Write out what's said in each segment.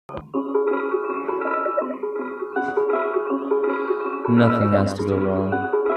Nothing has to go wrong.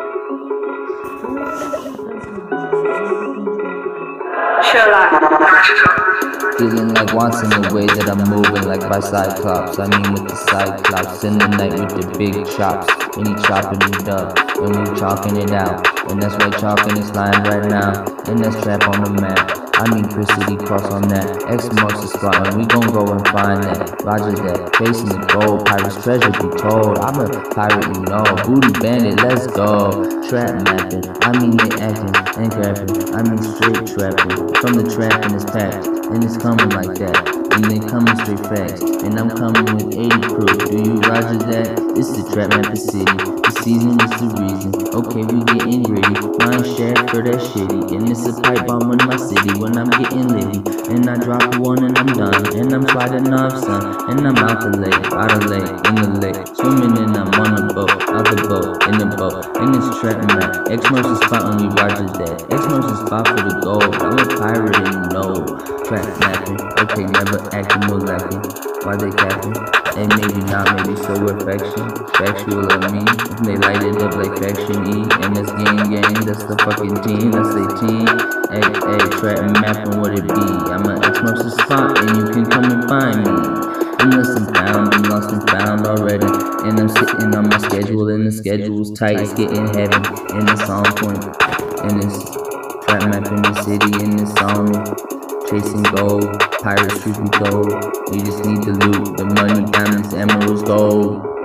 Feeling like Watson the way that I'm moving, like by Cyclops. I mean with the Cyclops in the night with the big chops. And he chopping it up, and we chalking it out. And that's why chalking is lying right now. And that's trap on the map. I mean Chris City cross on that. X marks the spot, and we gon' go and find that. Roger that, chasing the gold, pirate's treasure be told. I'm a pirate, you know, booty bandit, let's go. Trap mapping, I mean they acting and grabbing. I mean straight trapping, from the trap and it's packed. And it's coming like that, and they coming straight fast. And I'm coming with 80 crew, do you roger that? It's the Trap Mapping City, the season is the reason. Okay, we getting gritty, mine share for that shitty. And it's a pipe bomb in my city when I'm getting litty. And I drop one and I'm done, and I'm sliding off son. And I'm out the lake, in the lake. Swimming and I'm on the boat, out the boat, in the boat. And it's Trap Map, X-Merce is spot on me, roger that. X-Merce is spot for the gold, I'm a pirate and you know. Trap mapping, okay, never acting more lacking. Why they capping? And maybe not, maybe so affection. Factual of me, they light it up like Faction E. And that's gang, that's the fucking team, that's the team. Hey, trap mapping what it be. I'm an X-Merce spot and you can come and find me. I'm lost and found, I'm lost and found already. And I'm sitting on my schedule and the schedule's tight, it's getting heavy. And it's on point, and it's trap mapping the city and it's on me. Chasing gold, pirates shoot me gold. You just need the loot, the money, diamonds, emeralds, gold.